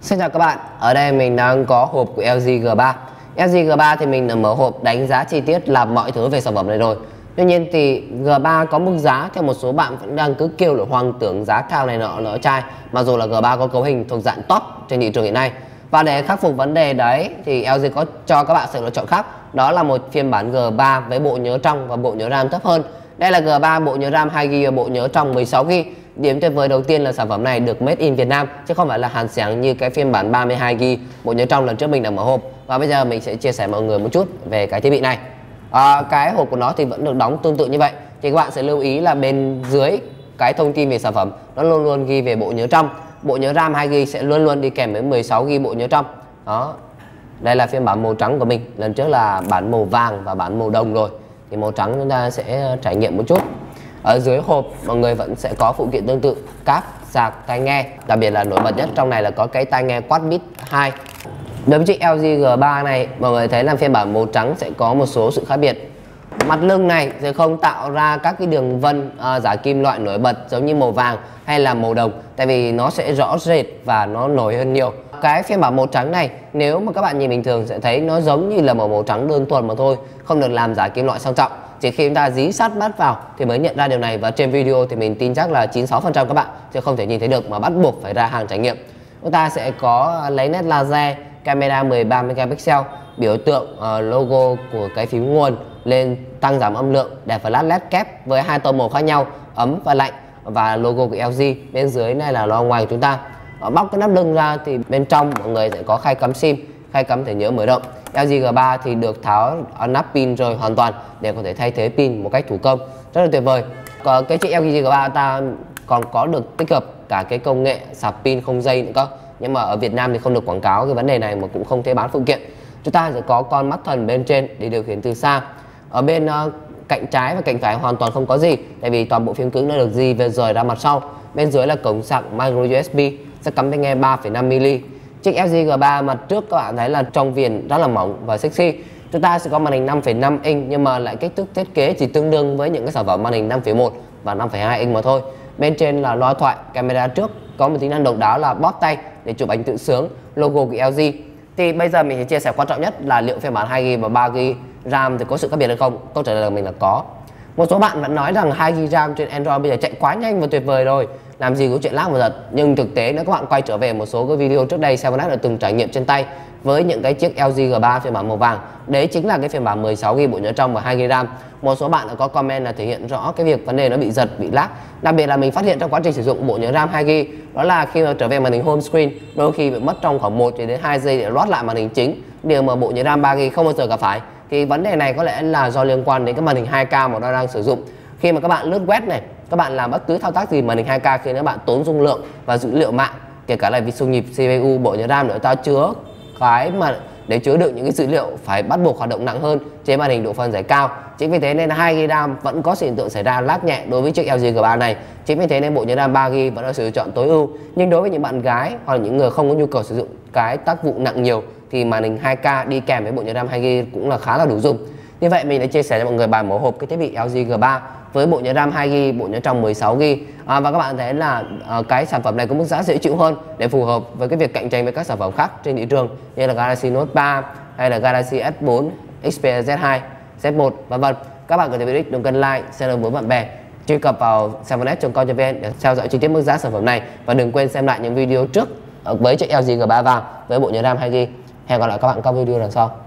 Xin chào các bạn, ở đây mình đang có hộp của LG G3. LG G3 thì mình đã mở hộp đánh giá chi tiết làm mọi thứ về sản phẩm này rồi. Tuy nhiên thì G3 có mức giá theo một số bạn vẫn đang cứ kêu là hoang tưởng giá cao này nọ chai, mặc dù là G3 có cấu hình thuộc dạng top trên thị trường hiện nay. Và để khắc phục vấn đề đấy thì LG có cho các bạn sự lựa chọn khác, đó là một phiên bản G3 với bộ nhớ trong và bộ nhớ RAM thấp hơn. Đây là G3 bộ nhớ RAM 2GB và bộ nhớ trong 16GB. Điểm tuyệt vời đầu tiên là sản phẩm này được made in Việt Nam chứ không phải là hàn xẻng như cái phiên bản 32GB bộ nhớ trong lần trước mình đã mở hộp. Và bây giờ mình sẽ chia sẻ mọi người một chút về cái thiết bị này. Cái hộp của nó thì vẫn được đóng tương tự như vậy. Thì các bạn sẽ lưu ý là bên dưới cái thông tin về sản phẩm nó luôn luôn ghi về bộ nhớ trong. Bộ nhớ RAM 2GB sẽ luôn luôn đi kèm với 16GB bộ nhớ trong. Đó. Đây là phiên bản màu trắng của mình. Lần trước là bản màu vàng và bản màu đồng rồi. Thì màu trắng chúng ta sẽ trải nghiệm một chút. Ở dưới hộp mọi người vẫn sẽ có phụ kiện tương tự, cáp, sạc, tai nghe. Đặc biệt là nổi bật nhất trong này là có cái tai nghe Quad Beat 2. Đối với chiếc LG G3 này, mọi người thấy là phiên bản màu trắng sẽ có một số sự khác biệt. Mặt lưng này sẽ không tạo ra các cái đường vân giả kim loại nổi bật giống như màu vàng hay là màu đồng, tại vì nó sẽ rõ rệt và nó nổi hơn nhiều. Cái phiên bản màu trắng này, nếu mà các bạn nhìn bình thường sẽ thấy nó giống như là màu trắng đơn thuần mà thôi, không được làm giả kim loại sang trọng. Chỉ khi chúng ta dí sát mắt vào thì mới nhận ra điều này, và trên video thì mình tin chắc là 96% các bạn sẽ không thể nhìn thấy được mà bắt buộc phải ra hàng trải nghiệm. Chúng ta sẽ có lấy nét laser, camera 13 megapixel, biểu tượng logo của cái phím nguồn lên tăng giảm âm lượng, đèn flash led kép với hai tông màu khác nhau, ấm và lạnh, và logo của LG. Bên dưới này là loa ngoài của chúng ta. Bóc cái nắp lưng ra thì bên trong mọi người sẽ có khay cắm sim, khay cắm thẻ nhớ mở rộng. LG G3 thì được tháo nắp pin rồi hoàn toàn để có thể thay thế pin một cách thủ công, rất là tuyệt vời. Còn cái chiếc LG G3 ta còn có được tích hợp cả cái công nghệ sạc pin không dây nữa cơ, nhưng mà ở Việt Nam thì không được quảng cáo cái vấn đề này mà cũng không thể bán phụ kiện. Chúng ta sẽ có con mắt thần bên trên để điều khiển từ xa. Ở bên cạnh trái và cạnh phải hoàn toàn không có gì, tại vì toàn bộ phím cứng đã được di về rời ra mặt sau. Bên dưới là cổng sạc micro USB, sẽ cắm tai nghe 3,5mm. Chiếc LG G3 mặt trước các bạn thấy là trong viền rất là mỏng và sexy. Chúng ta sẽ có màn hình 5,5 inch nhưng mà lại kích thước thiết kế chỉ tương đương với những cái sản phẩm màn hình 5,1 và 5,2 inch mà thôi. Bên trên là loa thoại, camera trước có một tính năng độc đáo là bóp tay để chụp ảnh tự sướng, logo của LG. Thì bây giờ mình sẽ chia sẻ quan trọng nhất là liệu phiên bản 2GB và 3GB RAM thì có sự khác biệt hay không? Câu trả lời của mình là có. Một số bạn vẫn nói rằng 2GB RAM trên Android bây giờ chạy quá nhanh và tuyệt vời rồi, làm gì có chuyện lag và giật. Nhưng thực tế nếu các bạn quay trở về một số cái video trước đây, Seven đã từng trải nghiệm trên tay với những cái chiếc LG G3 phiên bản màu vàng. Đấy chính là cái phiên bản 16GB bộ nhớ trong và 2GB RAM. Một số bạn đã có comment là thể hiện rõ cái việc vấn đề nó bị giật, bị lag. Đặc biệt là mình phát hiện trong quá trình sử dụng bộ nhớ RAM 2GB, đó là khi mà trở về màn hình home screen, đôi khi bị mất trong khoảng 1 đến 2 giây để load lại màn hình chính, điều mà bộ nhớ RAM 3GB không bao giờ gặp phải. Thì vấn đề này có lẽ là do liên quan đến cái màn hình 2K mà nó đang sử dụng. Khi mà các bạn lướt web này, các bạn làm bất cứ thao tác gì màn hình 2K khiến các bạn tốn dung lượng và dữ liệu mạng, kể cả là vi xung nhịp CPU, bộ nhớ RAM nữa, ta chứa cái mà để chứa đựng những cái dữ liệu phải bắt buộc hoạt động nặng hơn trên màn hình độ phân giải cao. Chính vì thế nên 2GB RAM vẫn có sự hiện tượng xảy ra lag nhẹ đối với chiếc LG G3 này. Chính vì thế nên bộ nhớ RAM 3GB vẫn là sự lựa chọn tối ưu. Nhưng đối với những bạn gái hoặc là những người không có nhu cầu sử dụng cái tác vụ nặng nhiều thì màn hình 2K đi kèm với bộ nhớ RAM 2GB cũng là khá là đủ dùng. Như vậy mình đã chia sẻ cho mọi người bài mở hộp cái thiết bị LG G3 với bộ nhớ RAM 2GB, bộ nhớ trong 16GB. Và các bạn thấy là cái sản phẩm này có mức giá dễ chịu hơn để phù hợp với cái việc cạnh tranh với các sản phẩm khác trên thị trường như là Galaxy Note 3 hay là Galaxy S4, Xperia Z2, Z1 v.v. Các bạn có thể đừng quên like, share với bạn bè, truy cập vào 7net.com.vn để theo dõi chi tiết mức giá sản phẩm này, và đừng quên xem lại những video trước với chiếc LG G3 vàng với bộ nhớ RAM 2GB. Hẹn gặp lại các bạn trong video lần sau.